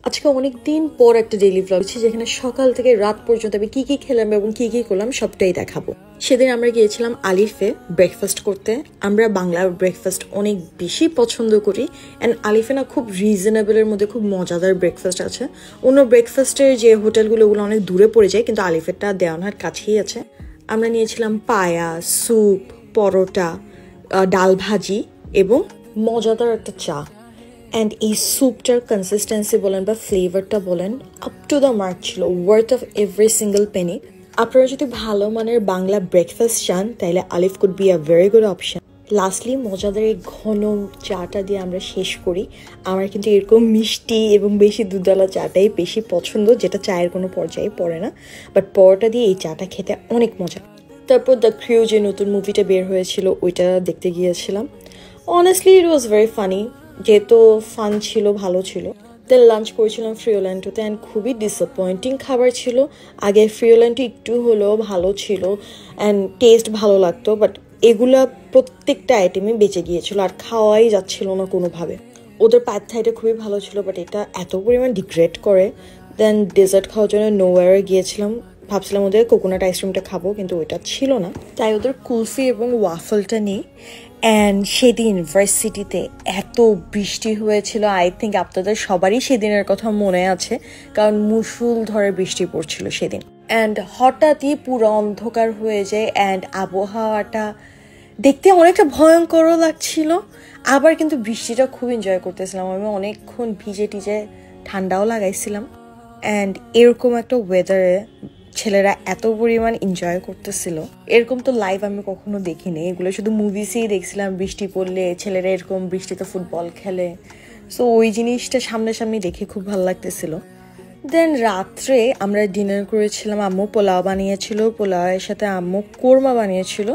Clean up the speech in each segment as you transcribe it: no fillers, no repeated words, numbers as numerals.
আজকে অনেকদিন পর একটা ডেইলি ব্লগ হচ্ছে, যেখানে সকাল থেকে রাত পর্যন্ত আমি কি কি খেলাম এবং কি কি করলাম সবটাই দেখাবো। সেদিন আমরা গিয়েছিলাম আলিফে ব্রেকফাস্ট করতে। আমরা বাংলার ব্রেকফাস্ট অনেক বেশি পছন্দ করি, অ্যান্ড আলিফে না খুব রিজনেবলের মধ্যে খুব মজাদার ব্রেকফাস্ট আছে। অন্য ব্রেকফাস্টের যে হোটেলগুলো ওগুলো অনেক দূরে পড়ে যায়, কিন্তু আলিফেরটা দেওয়ানহাট কাছেই আছে। আমরা নিয়েছিলাম পায়া, স্যুপ, পরোটা, ডাল ভাজি এবং মজাদার একটা চা। অ্যান্ড এই স্যুপটার কনসিস্টেন্সি বলেন বা ফ্লেভারটা বলেন, আপ টু দ্য মার্ক ছিল, worth of every single penny. আপনারা যদি ভালো মানের বাংলা ব্রেকফাস্ট চান তাহলে Alif could be a very good option. Lastly মজাদার এই ঘন চাটা দিয়ে আমরা শেষ করি। আমার কিন্তু এরকম মিষ্টি এবং বেশি দুধওয়ালা চাটাই বেশি পছন্দ, যেটা চায়ের কোনো পর্যায়ে পড়ে না, বাট পরোটা দিয়ে এই চাটা খেতে অনেক মজা। তারপর দ্য ক্রিউ যে নতুন মুভিটা বের হয়েছিল ওইটা দেখতে গিয়েছিলাম। Honestly it was very funny, যেহেতু ফান ছিল, ভালো ছিল। দেন লাঞ্চ করেছিলাম ফ্রিওল্যান্ডোতে, অ্যান্ড খুবই ডিসঅ্যাপয়েন্টিং খাবার ছিল। আগে ফ্রিওল্যান্ডো একটু হলেও ভালো ছিল অ্যান্ড টেস্ট ভালো লাগতো, বাট এগুলা প্রত্যেকটা আইটেমে বেঁচে গিয়েছিল আর খাওয়াই যাচ্ছিল না কোনোভাবে। ওদের প্যাড থাইটা খুবই ভালো ছিল, বাট এটা এত পরিমাণ ডিগ্রেড করে। দেন ডেজার্ট খাওয়ার জন্য নোওয়্যারে গিয়েছিলাম, ভাবছিলাম ওদের কোকোনাট আইসক্রিমটা খাবো, কিন্তু ওইটা ছিল না, তাই ওদের কুলফি এবং ওয়াফলটা নিই। অ্যান্ড সেদিন ইউনিভার্সিটিতে এত বৃষ্টি হয়েছিল, আই থিঙ্ক আপনাদের সবারই সেদিনের কথা মনে আছে, কারণ মুষলধারে বৃষ্টি পড়ছিল সেদিন। অ্যান্ড হঠাৎই পুরো অন্ধকার হয়ে যায়, অ্যান্ড আবহাওয়াটা দেখতে অনেকটা ভয়ঙ্করও লাগছিল, আবার কিন্তু বৃষ্টিটা খুব এনজয় করতেছিলাম। আমি অনেকক্ষণ ভিজে টিজে ঠান্ডাও লাগাইছিলাম। অ্যান্ড এরকম একটা ওয়েদারে ছেলেরা এত পরিমাণ এনজয় করতেছিল, এরকম তো লাইভ আমি কখনো দেখিনি। এগুলো শুধু মুভিসেই দেখছিলাম, বৃষ্টি পড়লে ছেলেরা এরকম বৃষ্টিতে ফুটবল খেলে। সো ওই জিনিসটা সামনাসামনি দেখে খুব ভালো লাগতেছিল। দেন রাত্রে আমরা ডিনার করেছিলাম, আম্মু পোলাও বানিয়েছিল, পোলাওয়ের সাথে আম্মু কোরমা বানিয়েছিল।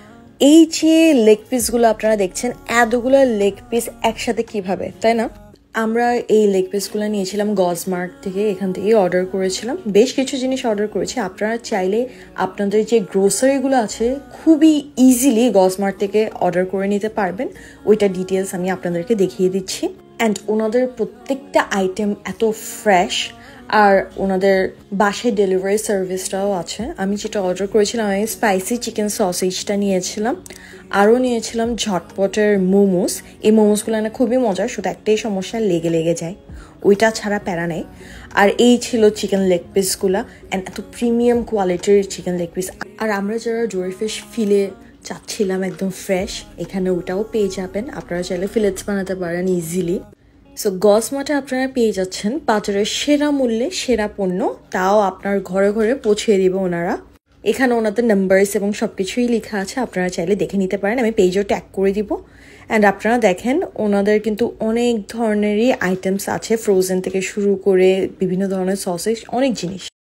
এই যে লেগ পিসগুলো আপনারা দেখছেন, এতগুলো লেগ পিস একসাথে কিভাবে, তাই না? আমরা এই লেগ পিসগুলো নিয়েছিলাম গজমার্ট থেকে, এখান থেকেই অর্ডার করেছিলাম। বেশ কিছু জিনিস অর্ডার করেছি। আপনারা চাইলে আপনাদের যে গ্রোসারিগুলো আছে খুবই ইজিলি গজমার্ট থেকে অর্ডার করে নিতে পারবেন। ওইটা ডিটেলস আমি আপনাদেরকে দেখিয়ে দিচ্ছি। অ্যান্ড ওনাদের প্রত্যেকটা আইটেম এত ফ্রেশ, আর ওনাদের বাসায় ডেলিভারি সার্ভিসটাও আছে। আমি যেটা অর্ডার করেছিলাম, আমি স্পাইসি চিকেন সসেজটা নিয়েছিলাম, আরও নিয়েছিলাম ঝটপটের মোমোস। এই মোমোসগুলো না খুবই মজার, শুধু একটাই সমস্যা, লেগে যায়, ওইটা ছাড়া প্যারা নেই। আর এই ছিল চিকেন লেগ পিসগুলো, অ্যান্ড এত প্রিমিয়াম কোয়ালিটির চিকেন লেগ পিস। আর আমরা যারা জরিফিশ ফিলে চাচ্ছিলাম একদম ফ্রেশ, এখানে ওটাও পেয়ে যাবেন। আপনারা চাইলে ফিলেটস বানাতে পারেন ইজিলি। সো গজমার্টে আপনারা পেয়ে যাচ্ছেন বাজারের সেরা মূল্যে সেরা পণ্য, তাও আপনার ঘরে ঘরে পৌঁছে দিবে ওনারা। এখানে ওনাদের নাম্বারস এবং সব কিছুই লেখা আছে, আপনারা চাইলে দেখে নিতে পারেন। আমি পেজও ট্যাগ করে দিব। অ্যান্ড আপনারা দেখেন ওনাদের কিন্তু অনেক ধরনেরই আইটেমস আছে, ফ্রোজেন থেকে শুরু করে বিভিন্ন ধরনের সসেজ, অনেক জিনিস।